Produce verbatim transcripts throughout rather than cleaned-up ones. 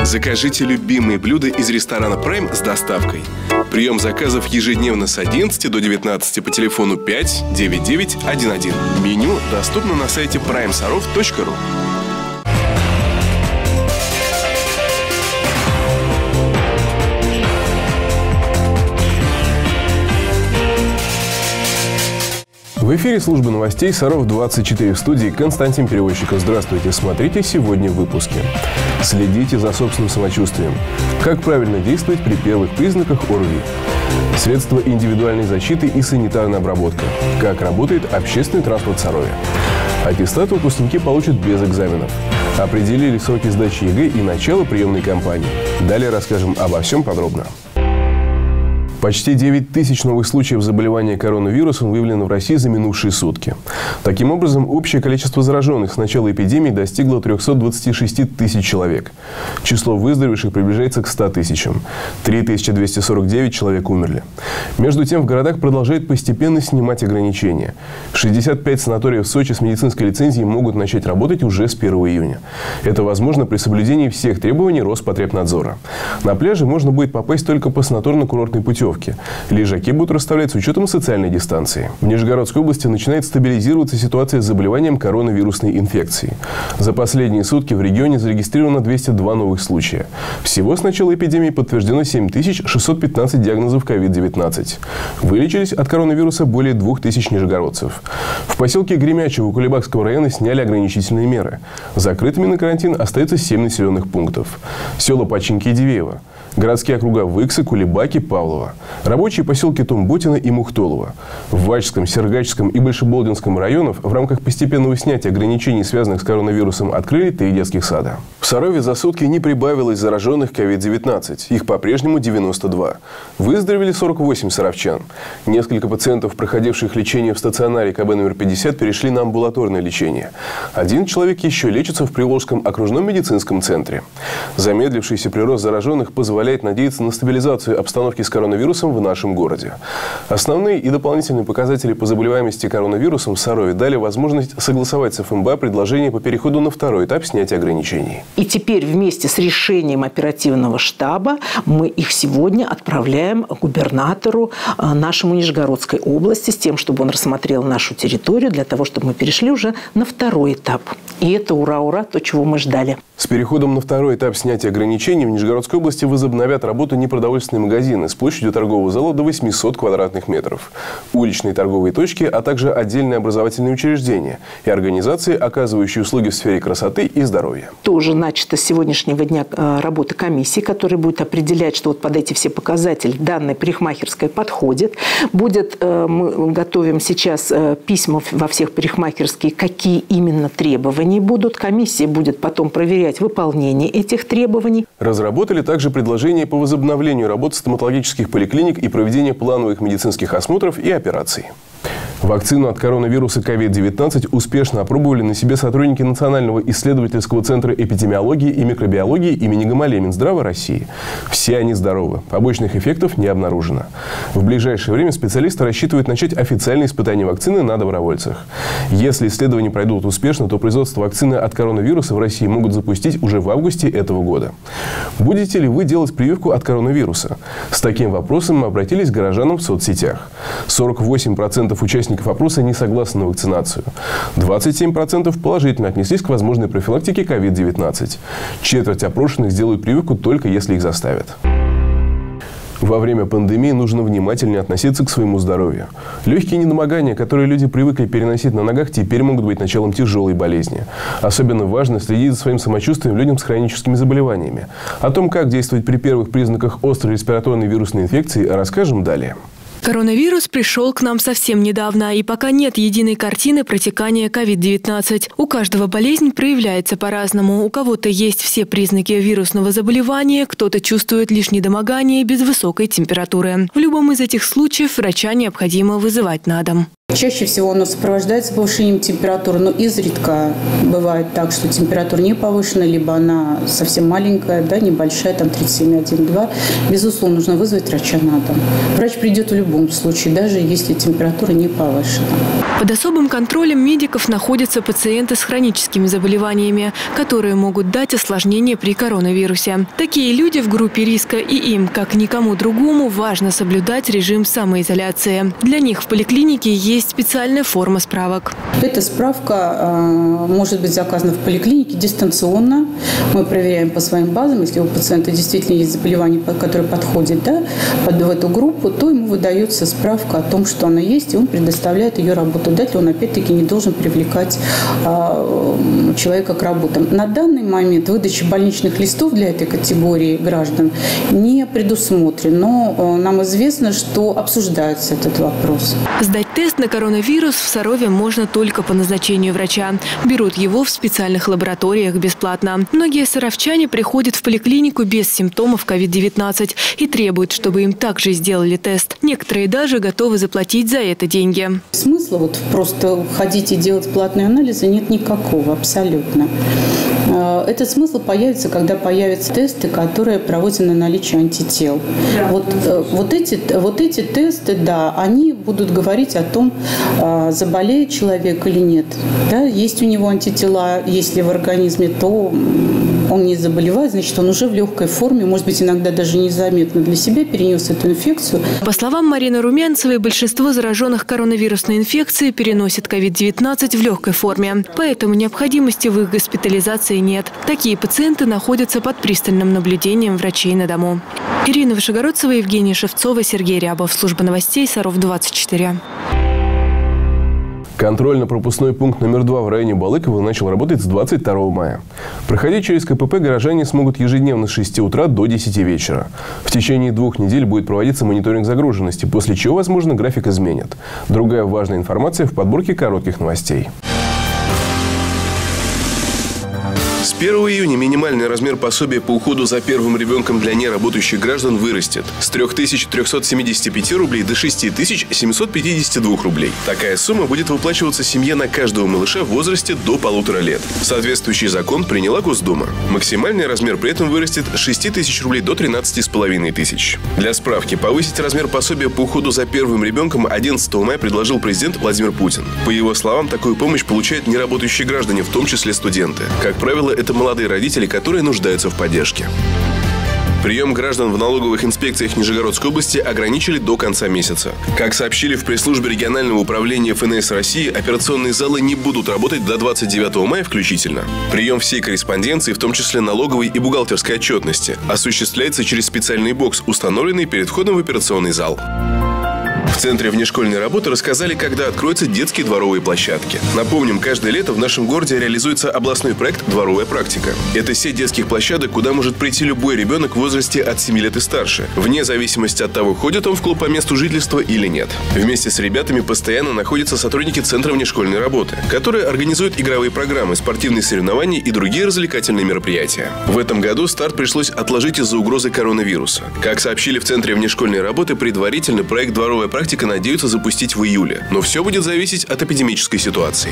Закажите любимые блюда из ресторана Prime с доставкой. Прием заказов ежедневно с одиннадцати до девятнадцати по телефону пять девять девять один один. Меню доступно на сайте прайм саров точка ру. В эфире служба новостей Саров двадцать четыре, в студии Константин Перевозчиков. Здравствуйте, смотрите сегодня в выпуске. Следите за собственным самочувствием. Как правильно действовать при первых признаках ОРВИ. Средства индивидуальной защиты и санитарная обработка. Как работает общественный транспорт в Сарове. Аттестат выпускники получат без экзаменов. Определили сроки сдачи ЕГЭ и начало приемной кампании. Далее расскажем обо всем подробно. Почти девять тысяч новых случаев заболевания коронавирусом выявлено в России за минувшие сутки. Таким образом, общее количество зараженных с начала эпидемии достигло трёхсот двадцати шести тысяч человек. Число выздоровевших приближается к ста тысячам. три тысячи двести сорок девять человек умерли. Между тем, в городах продолжают постепенно снимать ограничения. шестьдесят пять санаториев в Сочи с медицинской лицензией могут начать работать уже с первого июня. Это возможно при соблюдении всех требований Роспотребнадзора. На пляже можно будет попасть только по санаторно-курортной путевке. Лежаки будут расставлять с учетом социальной дистанции. В Нижегородской области начинает стабилизироваться ситуация с заболеванием коронавирусной инфекцией. За последние сутки в регионе зарегистрировано двести два новых случая. Всего с начала эпидемии подтверждено семь тысяч шестьсот пятнадцать диагнозов ковид девятнадцать. Вылечились от коронавируса более двух тысяч нижегородцев. В поселке Гремячево Кулебакского района сняли ограничительные меры. Закрытыми на карантин остаются семь населенных пунктов. Села Починки и Дивеево. Городские округа Выксы, Кулебаки, Павлово. Рабочие поселки Тумботино и Мухтолово. В Вачском, Сергачском и Большеболдинском районах в рамках постепенного снятия ограничений, связанных с коронавирусом, открыли три детских сада. В Сарове за сутки не прибавилось зараженных ковид девятнадцать. Их по-прежнему девяносто два. Выздоровели сорок восемь саровчан. Несколько пациентов, проходивших лечение в стационаре ка бэ номер пятьдесят, перешли на амбулаторное лечение. Один человек еще лечится в Приволжском окружном медицинском центре. Замедлившийся прирост зараженных позволяет надеяться на стабилизацию обстановки с коронавирусом в нашем городе. Основные и дополнительные показатели по заболеваемости коронавирусом в Сарове дали возможность согласовать с эф эм бэ а предложение по переходу на второй этап снятия ограничений. И теперь вместе с решением оперативного штаба мы их сегодня отправляем губернатору нашему Нижегородской области с тем, чтобы он рассмотрел нашу территорию для того, чтобы мы перешли уже на второй этап. И это ура-ура, то, чего мы ждали. С переходом на второй этап снятия ограничений в Нижегородской области возобновят работу непродовольственные магазины с площадью торгового зала до восьмисот квадратных метров, уличные торговые точки, а также отдельные образовательные учреждения и организации, оказывающие услуги в сфере красоты и здоровья. Тоже начата с сегодняшнего дня работа комиссии, которая будет определять, что вот под эти все показатели данная парикмахерская подходит. Будет, мы готовим сейчас письма во всех парикмахерские, какие именно требования будут. Комиссия будет потом проверять выполнение этих требований. Разработали также предложения по возобновлению работы стоматологических поликлиник и проведения плановых медицинских осмотров и операций. Вакцину от коронавируса ковид девятнадцать успешно опробовали на себе сотрудники Национального исследовательского центра эпидемиологии и микробиологии имени Гамалеи Минздрава России. Все они здоровы. Побочных эффектов не обнаружено. В ближайшее время специалисты рассчитывают начать официальные испытания вакцины на добровольцах. Если исследования пройдут успешно, то производство вакцины от коронавируса в России могут запустить уже в августе этого года. Будете ли вы делать прививку от коронавируса? С таким вопросом мы обратились к горожанам в соцсетях. сорок восемь процентов участников опроса не согласны на вакцинацию. двадцать семь процентов положительно отнеслись к возможной профилактике ковид девятнадцать. Четверть опрошенных сделают прививку только если их заставят. Во время пандемии нужно внимательнее относиться к своему здоровью. Легкие недомогания, которые люди привыкли переносить на ногах, теперь могут быть началом тяжелой болезни. Особенно важно следить за своим самочувствием людям с хроническими заболеваниями. О том, как действовать при первых признаках острой респираторной вирусной инфекции, расскажем далее. Коронавирус пришел к нам совсем недавно, и пока нет единой картины протекания ковид девятнадцать. У каждого болезнь проявляется по-разному. У кого-то есть все признаки вирусного заболевания, кто-то чувствует лишь недомогание без высокой температуры. В любом из этих случаев врача необходимо вызывать на дом. Чаще всего оно сопровождается повышением температуры, но изредка бывает так, что температура не повышена, либо она совсем маленькая, да, небольшая, там тридцать семь и один и два. Безусловно, нужно вызвать врача на дом. Врач придет в любом случае, даже если температура не повышена. Под особым контролем медиков находятся пациенты с хроническими заболеваниями, которые могут дать осложнения при коронавирусе. Такие люди в группе риска, и им, как никому другому, важно соблюдать режим самоизоляции. Для них в поликлинике есть специальная форма справок. Эта справка э, может быть заказана в поликлинике дистанционно. Мы проверяем по своим базам. Если у пациента действительно есть заболевание, которое подходит, да, под в эту группу, то ему выдается справка о том, что она есть, и он предоставляет ее работодателю. Он опять-таки не должен привлекать э, человека к работам. На данный момент выдача больничных листов для этой категории граждан не предусмотрена. Но э, нам известно, что обсуждается этот вопрос. Сдать тест на коронавирус в Сарове можно только по назначению врача. Берут его в специальных лабораториях бесплатно. Многие саровчане приходят в поликлинику без симптомов ковид девятнадцать и требуют, чтобы им также сделали тест. Некоторые даже готовы заплатить за это деньги. Смысла вот просто ходить и делать платные анализы нет никакого, абсолютно. Этот смысл появится, когда появятся тесты, которые проводятся на наличие антител. Вот, вот, эти, вот эти тесты, да, они будут говорить о том, заболеет человек или нет. Да, есть у него антитела, если в организме, то он не заболевает, значит, он уже в легкой форме, может быть, иногда даже незаметно для себя перенес эту инфекцию. По словам Марины Румянцевой, большинство зараженных коронавирусной инфекцией переносит ковид девятнадцать в легкой форме. Поэтому необходимости в их госпитализации нет. Такие пациенты находятся под пристальным наблюдением врачей на дому. Ирина Вышегородцева, Евгения Шевцова, Сергей Рябов. Служба новостей Саров двадцать четыре. Контрольно-пропускной пункт номер два в районе Балыкова начал работать с двадцать второго мая. Проходить через КПП горожане смогут ежедневно с шести утра до десяти вечера. В течение двух недель будет проводиться мониторинг загруженности, после чего, возможно, график изменят. Другая важная информация в подборке коротких новостей. С первого июня минимальный размер пособия по уходу за первым ребенком для неработающих граждан вырастет с трёх тысяч трёхсот семидесяти пяти рублей до шести тысяч семисот пятидесяти двух рублей. Такая сумма будет выплачиваться семье на каждого малыша в возрасте до полутора лет. Соответствующий закон приняла Госдума. Максимальный размер при этом вырастет с шести тысяч рублей до тринадцати с половиной тысяч. Для справки, повысить размер пособия по уходу за первым ребенком одиннадцатого мая предложил президент Владимир Путин. По его словам, такую помощь получают неработающие граждане, в том числе студенты. Как правило, это молодые родители, которые нуждаются в поддержке. Прием граждан в налоговых инспекциях Нижегородской области ограничили до конца месяца. Как сообщили в пресс-службе регионального управления эф эн эс России, операционные залы не будут работать до двадцать девятого мая включительно. Прием всей корреспонденции, в том числе налоговой и бухгалтерской отчетности, осуществляется через специальный бокс, установленный перед входом в операционный зал. В Центре внешкольной работы рассказали, когда откроются детские дворовые площадки. Напомним, каждое лето в нашем городе реализуется областной проект «Дворовая практика». Это сеть детских площадок, куда может прийти любой ребенок в возрасте от семи лет и старше, вне зависимости от того, ходит он в клуб по месту жительства или нет. Вместе с ребятами постоянно находятся сотрудники Центра внешкольной работы, которые организуют игровые программы, спортивные соревнования и другие развлекательные мероприятия. В этом году старт пришлось отложить из-за угрозы коронавируса. Как сообщили в Центре внешкольной работы, предварительно проект «Дворовая практика» надеются запустить в июле. Но все будет зависеть от эпидемической ситуации.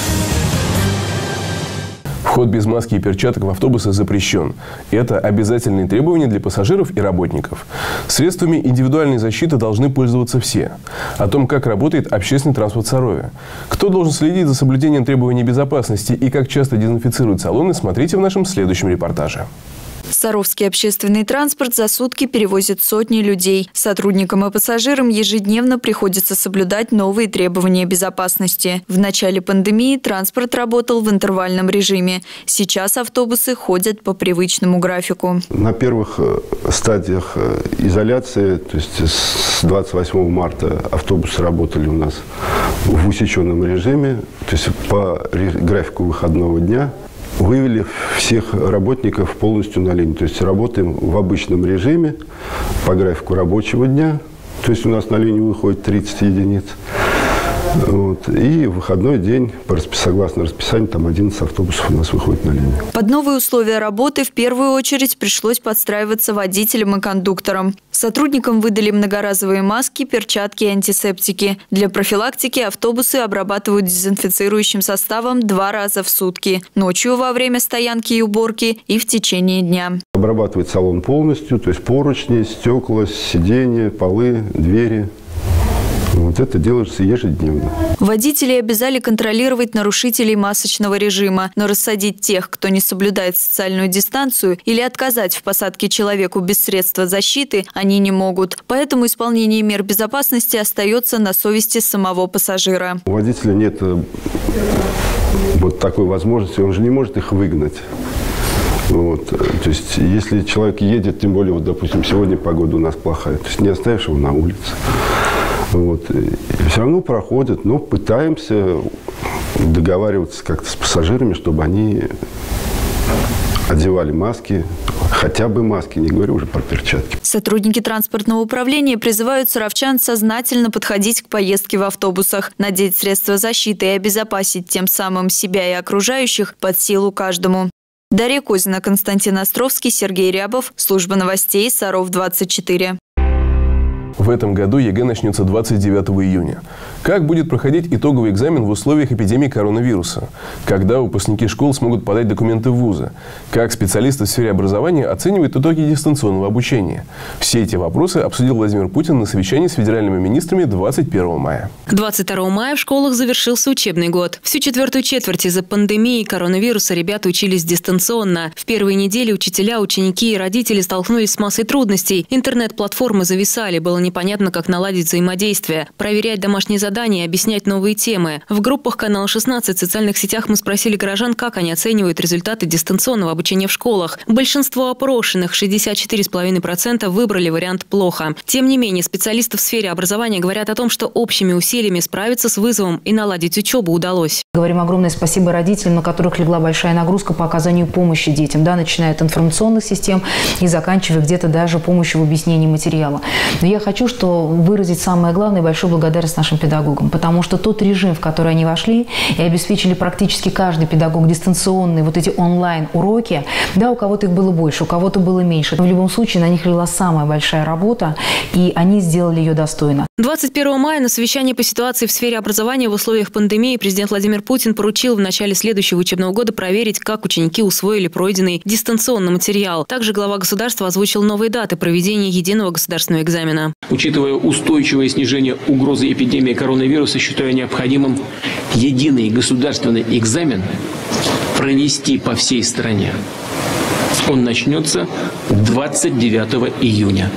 Вход без маски и перчаток в автобусы запрещен. Это обязательные требования для пассажиров и работников. Средствами индивидуальной защиты должны пользоваться все. О том, как работает общественный транспорт в Сарове. Кто должен следить за соблюдением требований безопасности и как часто дезинфицируют салоны, смотрите в нашем следующем репортаже. Саровский общественный транспорт за сутки перевозит сотни людей. Сотрудникам и пассажирам ежедневно приходится соблюдать новые требования безопасности. В начале пандемии транспорт работал в интервальном режиме. Сейчас автобусы ходят по привычному графику. На первых стадиях изоляции, то есть с двадцать восьмого марта автобусы работали у нас в усеченном режиме, то есть по графику выходного дня. Вывели всех работников полностью на линию. То есть работаем в обычном режиме по графику рабочего дня. То есть у нас на линию выходит тридцать единиц. Вот. И в выходной день, по распис... согласно расписанию, там одиннадцать автобусов у нас выходит на линию. Под новые условия работы в первую очередь пришлось подстраиваться водителям и кондукторам. Сотрудникам выдали многоразовые маски, перчатки и антисептики. Для профилактики автобусы обрабатывают дезинфицирующим составом два раза в сутки. Ночью во время стоянки и уборки и в течение дня. Обрабатывает салон полностью, то есть поручни, стекла, сиденья, полы, двери. Вот это делается ежедневно. Водители обязали контролировать нарушителей масочного режима, но рассадить тех, кто не соблюдает социальную дистанцию, или отказать в посадке человеку без средства защиты они не могут. Поэтому исполнение мер безопасности остается на совести самого пассажира. У водителя нет вот такой возможности, он же не может их выгнать. Вот. То есть, если человек едет, тем более, вот, допустим, сегодня погода у нас плохая, то есть не оставишь его на улице. Вот. И все равно проходят, но пытаемся договариваться как-то с пассажирами, чтобы они одевали маски, хотя бы маски, не говорю уже про перчатки. Сотрудники транспортного управления призывают саровчан сознательно подходить к поездке в автобусах, надеть средства защиты и обезопасить тем самым себя и окружающих под силу каждому. Дарья Козина, Константин Островский, Сергей Рябов. Служба новостей Саров двадцать четыре. В этом году ЕГЭ начнется двадцать девятого июня. Как будет проходить итоговый экзамен в условиях эпидемии коронавируса? Когда выпускники школ смогут подать документы в вузы? Как специалисты в сфере образования оценивают итоги дистанционного обучения? Все эти вопросы обсудил Владимир Путин на совещании с федеральными министрами двадцать первого мая. двадцать второго мая в школах завершился учебный год. Всю четвертую четверть из-за пандемии коронавируса ребята учились дистанционно. В первые недели учителя, ученики и родители столкнулись с массой трудностей. Интернет-платформы зависали, было непонятно, как наладить взаимодействие, проверять домашние задания и объяснять новые темы. В группах канала шестнадцать в социальных сетях мы спросили горожан, как они оценивают результаты дистанционного обучения в школах. Большинство опрошенных, шестьдесят четыре целых пять десятых процента, выбрали вариант «плохо». Тем не менее, специалисты в сфере образования говорят о том, что общими усилиями справиться с вызовом и наладить учебу удалось. Говорим огромное спасибо родителям, на которых легла большая нагрузка по оказанию помощи детям, да, начиная от информационных систем и заканчивая где-то даже помощью в объяснении материала. Но я хочу что выразить самое главное – большую благодарность нашим педагогам, потому что тот режим, в который они вошли и обеспечили практически каждый педагог дистанционные вот эти онлайн-уроки, да, у кого-то их было больше, у кого-то было меньше. Но в любом случае на них легла самая большая работа, и они сделали ее достойно. двадцать первого мая на совещании по ситуации в сфере образования в условиях пандемии президент Владимир Путин поручил в начале следующего учебного года проверить, как ученики усвоили пройденный дистанционный материал. Также глава государства озвучил новые даты проведения единого государственного экзамена. Учитывая устойчивое снижение угрозы эпидемии коронавируса, считаю необходимым единый государственный экзамен провести по всей стране. Он начнется двадцать девятого июня.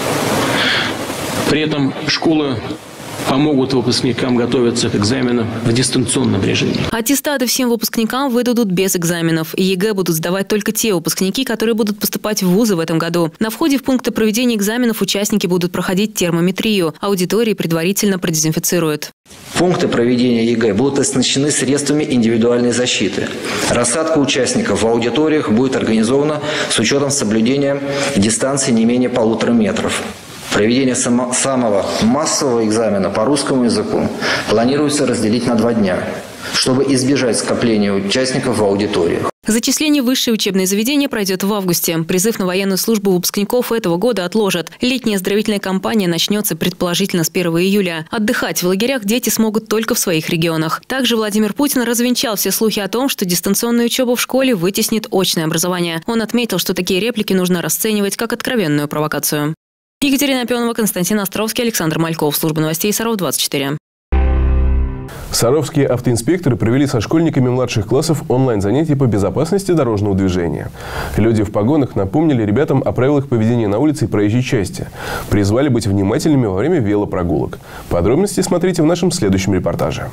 При этом школы помогут выпускникам готовиться к экзаменам в дистанционном режиме. Аттестаты всем выпускникам выдадут без экзаменов. И ЕГЭ будут сдавать только те выпускники, которые будут поступать в вузы в этом году. На входе в пункты проведения экзаменов участники будут проходить термометрию. Аудитории предварительно продезинфицируют. Пункты проведения ЕГЭ будут оснащены средствами индивидуальной защиты. Рассадка участников в аудиториях будет организована с учетом соблюдения дистанции не менее полутора метров. Проведение само, самого массового экзамена по русскому языку планируется разделить на два дня, чтобы избежать скопления участников в аудиториях. Зачисление в высшее учебное заведение пройдет в августе. Призыв на военную службу выпускников этого года отложат. Летняя оздоровительная кампания начнется предположительно с первого июля. Отдыхать в лагерях дети смогут только в своих регионах. Также Владимир Путин развенчал все слухи о том, что дистанционная учеба в школе вытеснит очное образование. Он отметил, что такие реплики нужно расценивать как откровенную провокацию. Екатерина Пионова, Константин Островский, Александр Мальков. Служба новостей Саров двадцать четыре. Саровские автоинспекторы провели со школьниками младших классов онлайн-занятия по безопасности дорожного движения. Люди в погонах напомнили ребятам о правилах поведения на улице и проезжей части. Призвали быть внимательными во время велопрогулок. Подробности смотрите в нашем следующем репортаже.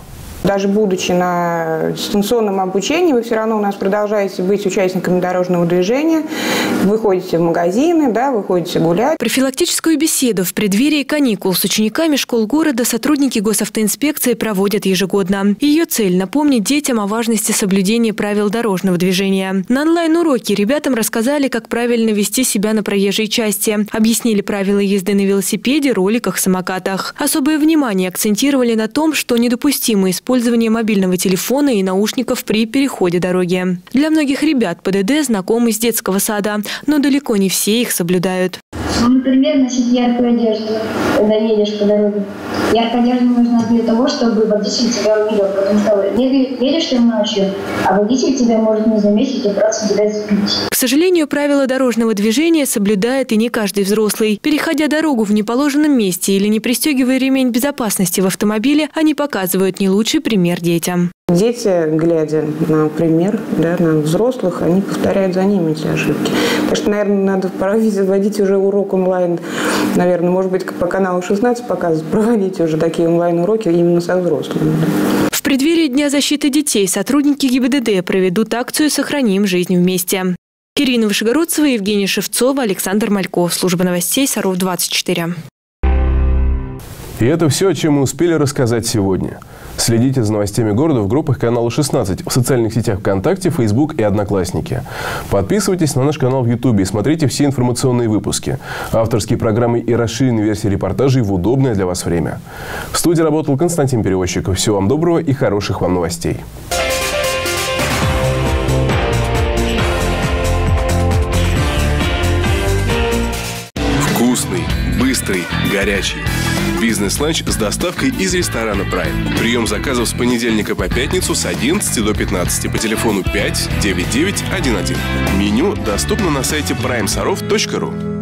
Даже будучи на дистанционном обучении, вы все равно у нас продолжаете быть участниками дорожного движения, вы ходите в магазины, да, вы ходите гулять. Профилактическую беседу в преддверии каникул с учениками школ города сотрудники госавтоинспекции проводят ежегодно. Ее цель – напомнить детям о важности соблюдения правил дорожного движения. На онлайн-уроке ребятам рассказали, как правильно вести себя на проезжей части. Объяснили правила езды на велосипеде, роликах, самокатах. Особое внимание акцентировали на том, что недопустимо использование мобильного телефона и наушников при переходе дороги. Для многих ребят ПДД знакомы с детского сада, но далеко не все их соблюдают. Например, носить яркую одежду, когда едешь по дороге. Яркая одежда нужна для того, чтобы водитель тебя увидел, потому что едешь ты ночью, а водитель тебя может не заметить и просто тебя сбить. К сожалению, правила дорожного движения соблюдает и не каждый взрослый. Переходя дорогу в неположенном месте или не пристегивая ремень безопасности в автомобиле, они показывают не лучший пример детям. Дети, глядя на пример, да, на взрослых, они повторяют за ними эти ошибки. Так что, наверное, надо пора вводить уже урок онлайн. Наверное, может быть, по каналу шестнадцать показывать, проводить уже такие онлайн-уроки именно со взрослыми. В преддверии Дня защиты детей сотрудники ГИБДД проведут акцию «Сохраним жизнь вместе». Ирина Вышегородцева, Евгения Шевцова, Александр Мальков. Служба новостей Саров двадцать четыре. И это все, о чем мы успели рассказать сегодня. Следите за новостями города в группах канала шестнадцать, в социальных сетях ВКонтакте, Фейсбук и Одноклассники. Подписывайтесь на наш канал в Ютубе и смотрите все информационные выпуски, авторские программы и расширенные версии репортажей в удобное для вас время. В студии работал Константин Перевозчиков. Всего вам доброго и хороших вам новостей. Вкусный, быстрый, горячий. Бизнес-ланч с доставкой из ресторана Prime. Прием заказов с понедельника по пятницу с одиннадцати до пятнадцати по телефону пять девять девять один один. Меню доступно на сайте прайм саров точка ру.